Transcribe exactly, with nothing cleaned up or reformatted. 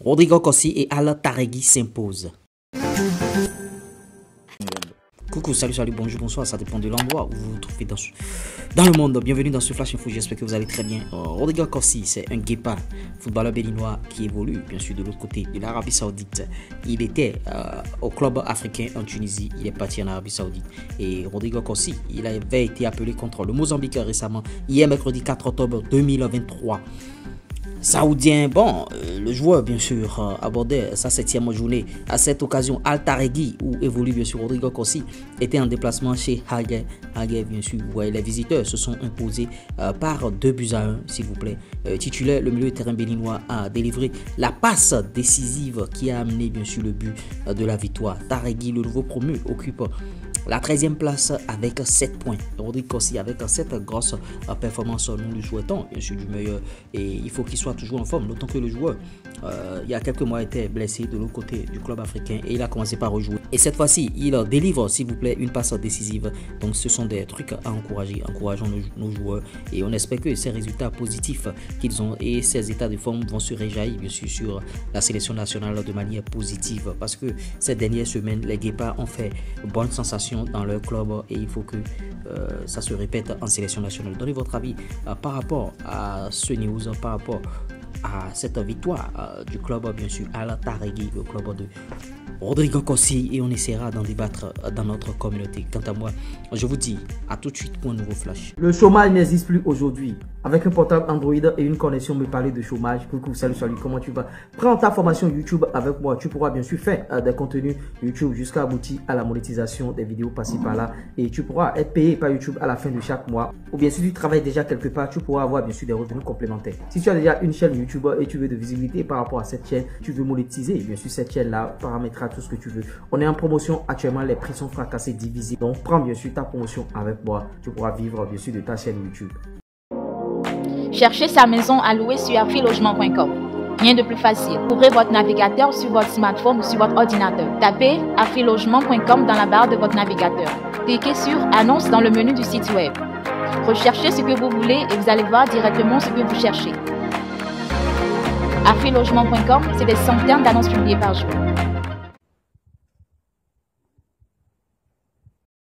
Rodrigo Kossi et Al Taregui s'imposent. Coucou, salut, salut, bonjour, bonsoir, ça dépend de l'endroit où vous vous trouvez dans, ce, dans le monde. Bienvenue dans ce Flash Info, j'espère que vous allez très bien. Euh, Rodrigo Kossi, c'est un guépard, footballeur béninois qui évolue bien sûr de l'autre côté de l'Arabie Saoudite. Il était euh, au club africain en Tunisie, il est parti en Arabie Saoudite. Et Rodrigo Kossi, il avait été appelé contre le Mozambique récemment, hier mercredi quatre octobre deux mille vingt-trois. Saoudien, bon, euh, le joueur bien sûr euh, abordait sa septième journée. À cette occasion, Al Taregui, où évolue bien sûr Rodrigo Kossi, était en déplacement chez Hagué. Hagué, bien sûr, vous voyez, les visiteurs se sont imposés euh, par deux buts à un, s'il vous plaît. Euh, titulaire, le milieu de terrain béninois a délivré la passe décisive qui a amené bien sûr le but euh, de la victoire. Taregui, le nouveau promu, occupe la treizième place avec sept points. Rodrigo Kossi avec cette grosse performance, nous lui souhaitons bien sûr du meilleur et il faut qu'il soit toujours en forme, d'autant que le joueur euh, il y a quelques mois était blessé de l'autre côté du club africain et il a commencé par rejouer. Et cette fois-ci, il délivre s'il vous plaît une passe décisive. Donc ce sont des trucs à encourager, encourageons nos, nos joueurs et on espère que ces résultats positifs qu'ils ont et ces états de forme vont se réjaillir bien sûr sur la sélection nationale de manière positive parce que ces dernières semaines, les Guépards ont fait bonne sensation dans leur club et il faut que euh, ça se répète en sélection nationale. Donnez votre avis euh, par rapport à ce news, par rapport à cette victoire euh, du club bien sûr Al Taregui, le club de Rodrigo Kossi, et on essaiera d'en débattre dans notre communauté. Quant à moi, je vous dis à tout de suite pour un nouveau flash. Le chômage n'existe plus aujourd'hui. Avec un portable Android et une connexion, me parler de chômage. Coucou, salut, salut, comment tu vas? Prends ta formation YouTube avec moi. Tu pourras bien sûr faire euh, des contenus YouTube jusqu'à aboutir à la monétisation des vidéos passées par là. Et tu pourras être payé par YouTube à la fin de chaque mois. Ou bien si tu travailles déjà quelque part, tu pourras avoir bien sûr des revenus complémentaires. Si tu as déjà une chaîne YouTube et tu veux de visibilité par rapport à cette chaîne, tu veux monétiser, bien sûr cette chaîne-là paramétrera tout ce que tu veux. On est en promotion actuellement, les prix sont fracassés, divisés. Donc prends bien sûr ta promotion avec moi. Tu pourras vivre bien sûr de ta chaîne YouTube. Cherchez sa maison à louer sur affilogement point com. Rien de plus facile. Ouvrez votre navigateur sur votre smartphone ou sur votre ordinateur. Tapez affilogement point com dans la barre de votre navigateur. Cliquez sur Annonce dans le menu du site web. Recherchez ce que vous voulez et vous allez voir directement ce que vous cherchez. affilogement point com, c'est des centaines d'annonces publiées par jour.